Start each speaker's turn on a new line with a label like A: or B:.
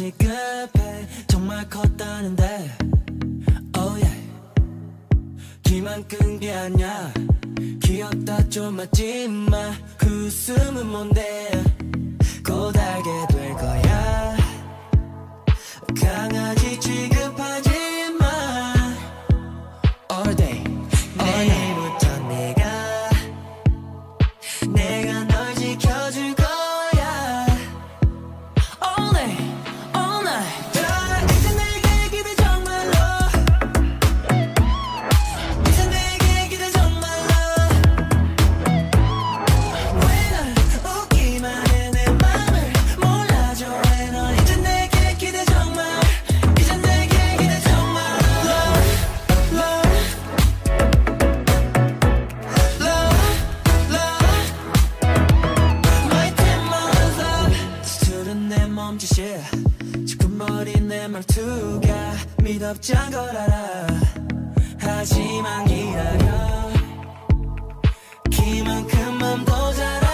A: 시급해 정말 컸다는데 oh yeah 기만 끈 게 아냐 귀엽다 좀 맞지마 그 웃음은 뭔데 고달게 될 거야 강아지 취급하지 마 all day 내일부터 내가 널 지켜줄 거야 all day all night 이제 내게 기대 정말로 이제 내게 기대 정말로 왜 날 웃기만 해 내 맘을 몰라줘 왜 넌 이제 내게 기대 정말 이제 내게 기대 정말 love love 스트른 내 몸짓이 지끈머린 내 말투가 미덥지않은 걸 알아 하지만 기다려 키만큼 맘도 잘